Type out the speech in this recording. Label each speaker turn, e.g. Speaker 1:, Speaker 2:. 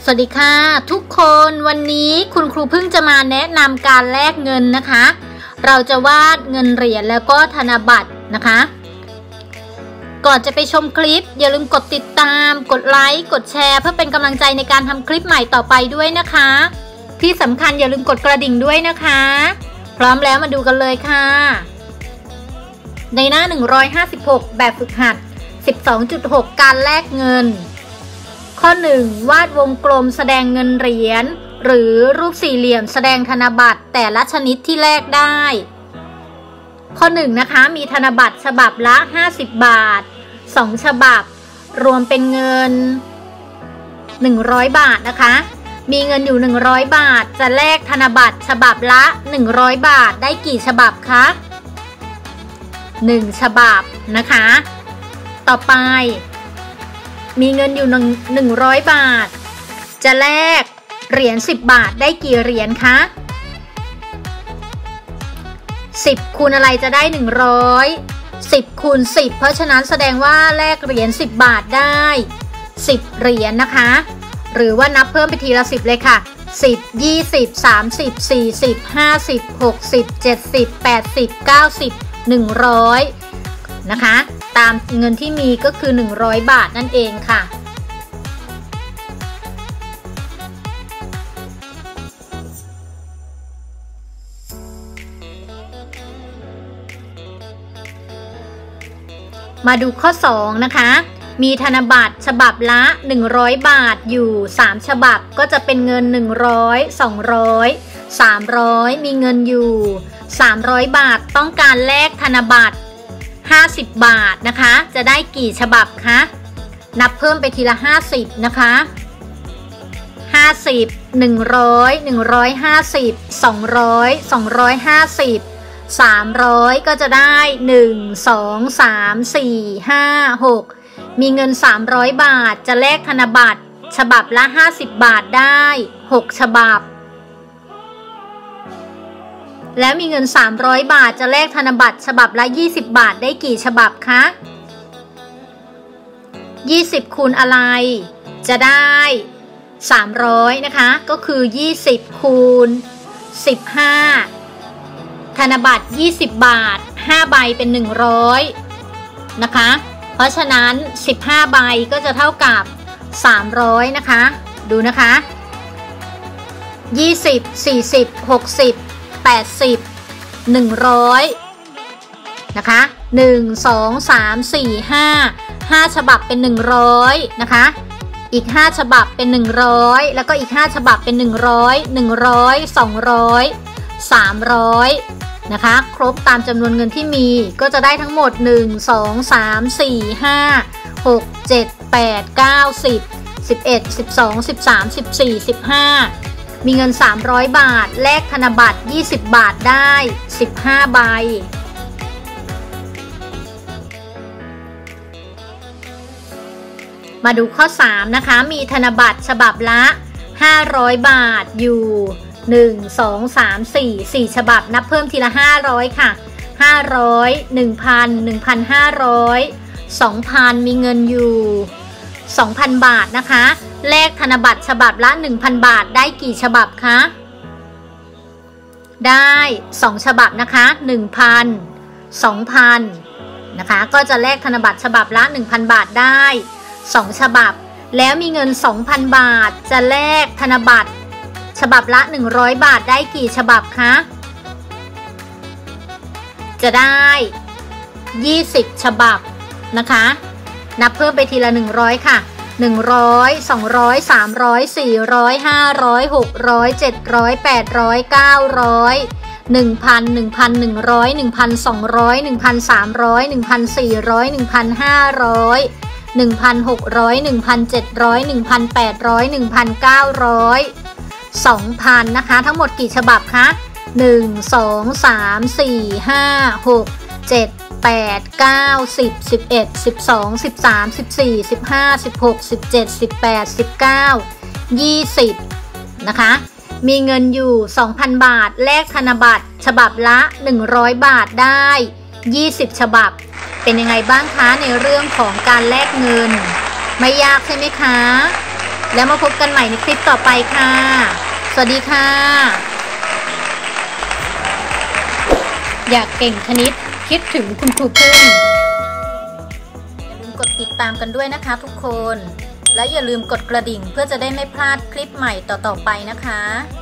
Speaker 1: สวัสดีค่ะทุกคนวันนี้คุณครูพึ่งจะมาแนะนำการแลกเงินนะคะเราจะวาดเงินเหรียญแล้วก็ธนบัตรนะคะก่อนจะไปชมคลิปอย่าลืมกดติดตามกดไลค์กดแชร์เพื่อเป็นกำลังใจในการทำคลิปใหม่ต่อไปด้วยนะคะที่สำคัญอย่าลืมกดกระดิ่งด้วยนะคะพร้อมแล้วมาดูกันเลยค่ะในหน้า156แบบฝึกหัด 12.6 การแลกเงินข้อ 1 วาดวงกลมแสดงเงินเหรียญหรือรูปสี่เหลี่ยมแสดงธนบัตรแต่ละชนิดที่แลกได้ข้อ 1 นะคะมีธนบัตรฉบับละ50 บาท2ฉบับรวมเป็นเงิน100 บาทนะคะมีเงินอยู่100 บาทจะแลกธนบัตรฉบับละ100 บาทได้กี่ฉบับคะ1ฉบับนะคะต่อไปมีเงินอยู่100 บาทจะแลกเหรียญ10 บาทได้กี่เหรียญคะ10คูณอะไรจะได้100 10คูณ10เพราะฉะนั้นแสดงว่าแลกเหรียญ10 บาทได้10เหรียญนะคะหรือว่านับเพิ่มไปทีละ10เลยค่ะ10 20 30 40 50 60 70 80 90 100นะคะตามเงินที่มีก็คือ100 บาทนั่นเองค่ะมาดูข้อ 2 นะคะมีธนบัตรฉบับละ100 บาทอยู่3ฉบับก็จะเป็นเงิน100 200 300มีเงินอยู่300 บาทต้องการแลกธนบัตร50 บาทนะคะจะได้กี่ฉบับคะนับเพิ่มไปทีละ50นะคะ50 100 150 200 250 300ก็จะได้1 2 3 4 5 6มีเงิน300 บาทจะแลกธนบัตรฉบับละ50 บาทได้6ฉบับแล้วมีเงิน300 บาทจะแลกธนบัตรฉบับละ20 บาทได้กี่ฉบับคะ20คูณอะไรจะได้300นะคะก็คือ20คูณ15ธนบัตร20 บาท5ใบเป็น100นะคะเพราะฉะนั้น15ใบก็จะเท่ากับ300นะคะดูนะคะ20 40 60 80 100นะคะ1 2 3 4 5ฉบับเป็น100นะคะอีก5ฉบับเป็น100แล้วก็อีก5ฉบับเป็น100 100 200 300นะคะครบตามจำนวนเงินที่มีก็จะได้ทั้งหมด1 2 3 4 5 6 7 8 9 10 11 12 13 14 15มีเงิน300 บาทแลกธนบัตร20 บาทได้15ใบมาดูข้อ 3 นะคะมีธนบัตรฉบับละ500 บาทอยู่1 2 3 4ฉบับนับเพิ่มทีละ500ค่ะ500 1,000 1,500 2,000มีเงินอยู่ 2,000 บาทนะคะแลกธนบัตรฉบับละ 1,000 บาทได้กี่ฉบับคะได้2ฉบับนะคะ1,000 2,000นะคะก็จะแลกธนบัตรฉบับละ 1,000 บาทได้2ฉบับแล้วมีเงิน 2,000 บาทจะแลกธนบัตรฉบับละ100 บาทได้กี่ฉบับคะจะได้20ฉบับนะคะนับเพิ่มไปทีละ100ค่ะ100 200 300 400 500 600 700 800 900 1,000 1,100 1,200 1,300 1,400 1,500 1,600 1,700 1,800 1,900 2,000นะคะทั้งหมดกี่ฉบับคะ1 2 3 4 5 6 7 8 9 10 11 12 13 14 15 16 17 18 19 20นะคะมีเงินอยู่ 2,000 บาทแลกธนบัตรฉบับละ100 บาทได้20ฉบับเป็นยังไงบ้างคะในเรื่องของการแลกเงินไม่ยากใช่ไหมคะแล้วมาพบกันใหม่ในคลิปต่อไปค่ะ สวัสดีค่ะ อยากเก่งคณิตคิดถึงคุณครูพึ่งอย่าลืมกดติดตามกันด้วยนะคะทุกคนและอย่าลืมกดกระดิ่งเพื่อจะได้ไม่พลาดคลิปใหม่ต่อๆไปนะคะ